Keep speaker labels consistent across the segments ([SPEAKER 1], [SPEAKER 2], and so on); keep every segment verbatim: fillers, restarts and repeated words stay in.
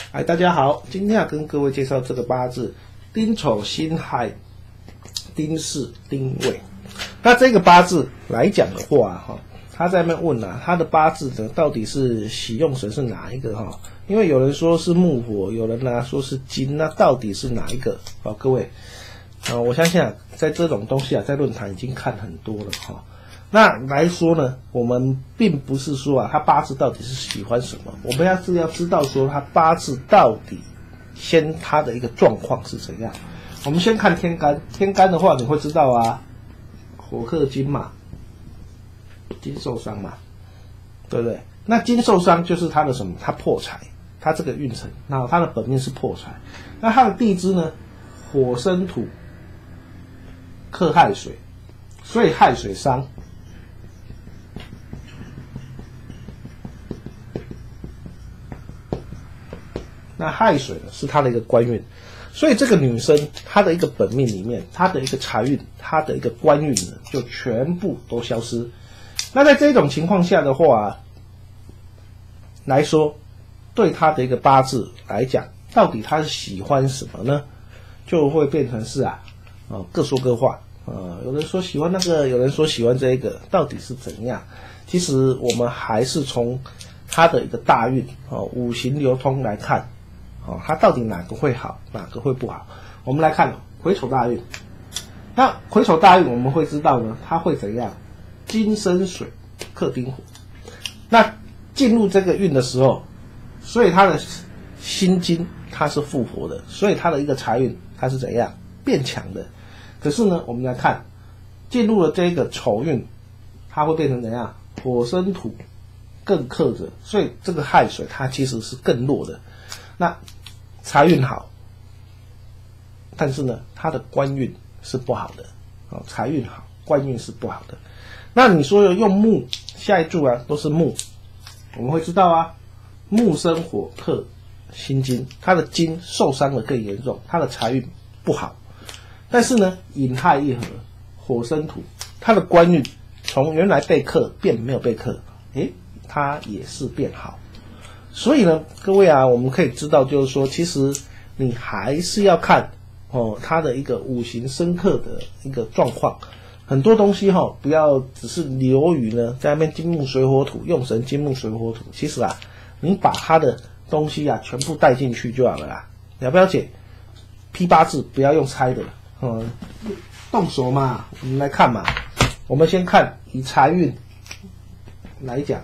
[SPEAKER 1] 嗨，大家好，今天要跟各位介绍这个八字丁丑辛亥丁巳丁未。那这个八字来讲的话，哈，他在那边问啊，他的八字呢到底是喜用神是哪一个哈？因为有人说是木火，有人呢说是金，那到底是哪一个？好，各位，啊，我相信啊，在这种东西啊，在论坛已经看很多了哈。那来说呢，我们并不是说啊，他八字到底是喜欢什么，我们要是要知道说他八字到底先他的一个状况是怎样。我们先看天干，天干的话你会知道啊，火克金嘛，金受伤嘛，对不对？那金受伤就是他的什么？他破财，他这个运程，那他的本命是破财。那他的地支呢，火生土，克亥水，所以亥水伤。那亥水呢是她的一个官运，所以这个女生她的一个本命里面，她的一个财运，她的一个官运呢，就全部都消失。那在这种情况下的话来说，对她的一个八字来讲，到底她是喜欢什么呢？就会变成是啊，呃，各说各话。呃，有人说喜欢那个，有人说喜欢这个，到底是怎样？其实我们还是从她的一个大运哦，五行流通来看。哦，它到底哪个会好，哪个会不好？我们来看癸丑大运。那癸丑大运我们会知道呢，它会怎样？金生水，克丁火。那进入这个运的时候，所以它的辛金它是复活的，所以它的一个财运它是怎样变强的？可是呢，我们来看进入了这个丑运，它会变成怎样？火生土，更克着，所以这个亥水它其实是更弱的。那财运好，但是呢，他的官运是不好的。哦，财运好，官运是不好的。那你说用木，下一柱啊都是木，我们会知道啊，木生火克辛金，他的金受伤的更严重，他的财运不好。但是呢，寅亥一合，火生土，他的官运从原来被克变没有被克，诶，他也是变好。所以呢，各位啊，我们可以知道，就是说，其实你还是要看哦，它的一个五行生克的一个状况。很多东西哈、哦，不要只是流于呢在那边金木水火土，用神金木水火土。其实啊，你把它的东西啊全部带进去就好了啦。了不了解？批八字不要用猜的，嗯，动手嘛，我们来看嘛。我们先看以财运来讲。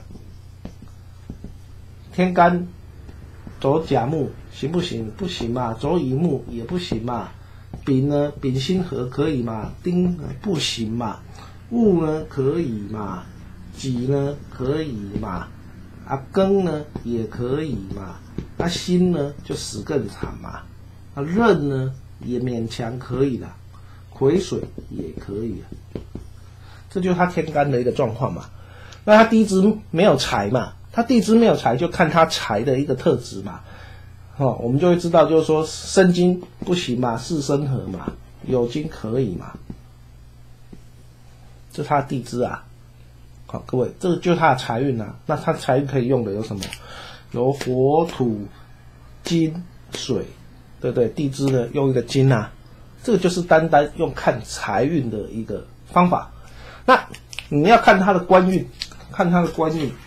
[SPEAKER 1] 天干走甲木行不行？不行嘛。走乙木也不行嘛。丙呢，丙辛合可以嘛？丁不行嘛。戊呢可以嘛？己呢可以嘛？啊庚呢也可以嘛。啊辛呢就死更惨嘛。啊壬呢也勉强可以啦。癸水也可以啊。这就是他天干的一个状况嘛。那他地支没有财嘛？他地支没有财，就看他财的一个特质嘛，哦，我们就会知道，就是说生金不行嘛，巳生合嘛，酉金可以嘛，这是他的地支啊。好，各位，这个就是他的财运啊。那他财运可以用的有什么？有火、土、金、水，对不对？地支呢用一个金啊，这个就是单单用看财运的一个方法。那你要看他的官运，看他的官运。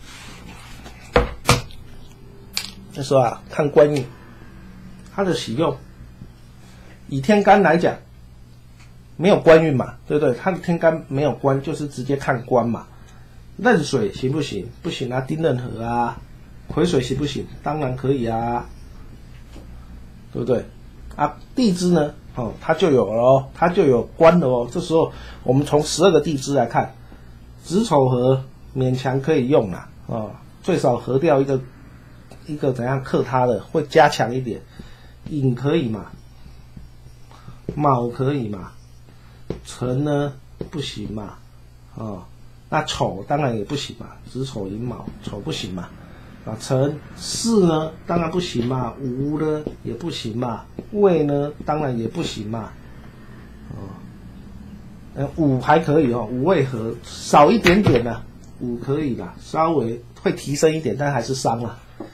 [SPEAKER 1] 就说啊，看官运，它的喜用，以天干来讲，没有官运嘛，对不对？它的天干没有官，就是直接看官嘛。壬水行不行？不行啊，丁壬合啊。癸水行不行？当然可以啊，对不对？啊，地支呢，哦，它就有了哦，它就有官了哦。这时候我们从十二个地支来看，子丑合勉强可以用啦，哦，最少合掉一个。一个怎样克它的会加强一点，寅可以嘛，卯可以嘛，辰呢不行嘛，哦，那丑当然也不行嘛，子丑寅卯，丑不行嘛，啊，辰巳呢当然不行嘛，午呢也不行嘛，未呢当然也不行嘛，哦，呃午还可以哦，午未合少一点点呢、啊，午可以啦，稍微会提升一点，但还是伤啦。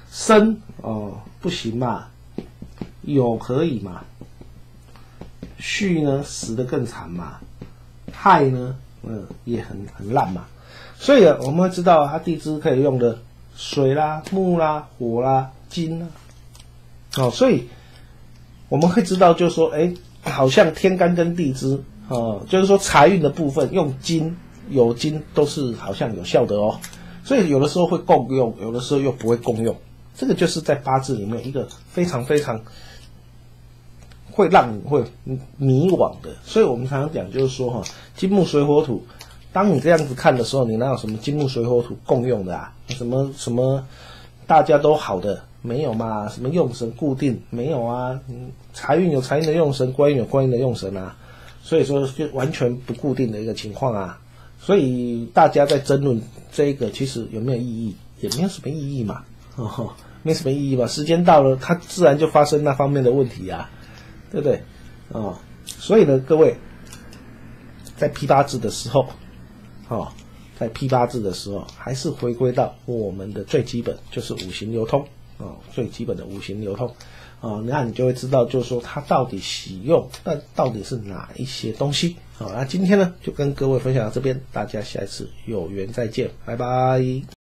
[SPEAKER 1] 生哦不行嘛，酉可以嘛，戌呢死得更惨嘛，亥呢嗯也很很烂嘛，所以我们会知道它地支可以用的水啦、木啦、火啦、金啦，哦，所以我们会知道就是说，哎，好像天干跟地支哦，就是说财运的部分用金有金都是好像有效的哦，所以有的时候会共用，有的时候又不会共用，这个就是在八字里面一个非常非常会让你会迷惘的，所以我们常常讲就是说哈，金木水火土，当你这样子看的时候，你哪有什么金木水火土共用的啊？什么什么大家都好的没有嘛？什么用神固定没有啊？嗯，财运有财运的用神，官运有官运的用神啊，所以说就完全不固定的一个情况啊。所以大家在争论这一个，其实有没有意义？也没有什么意义嘛，哦，没什么意义嘛。时间到了，它自然就发生那方面的问题啊，对不对？哦，所以呢，各位在批八字的时候，哦，在批八字的时候，还是回归到我们的最基本，就是五行流通哦，最基本的五行流通哦，那你就会知道，就是说它到底喜用，那到底是哪一些东西？好，那今天呢就跟各位分享到这边，大家下一次有缘再见，拜拜。